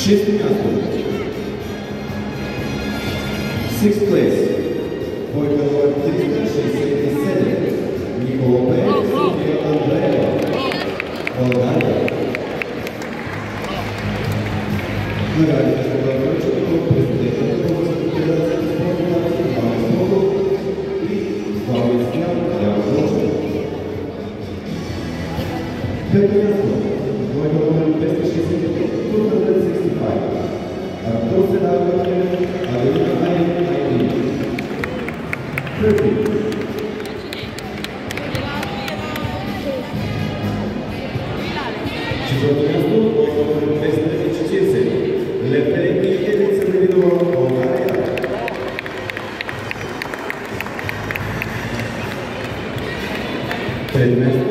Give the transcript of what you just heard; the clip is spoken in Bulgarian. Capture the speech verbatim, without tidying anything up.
Шесто място. Sixth place. Двойка номер триста шестдесет и седем. Никола Пеев, София Андреева. България. Наградите ще бъдат връчени от президента на Българската федерация на спортната национална и главният сняг Яна Грочева. Пето място. Двойка номер двеста шестдесет и пет. Трудна шестдесет и пет. Артур Седаров, Авелина Айлин Айлин. Трети. Четвърто място, двойка номер двеста и четиридесет. Левтерин Илица Давидова, България. Трето място,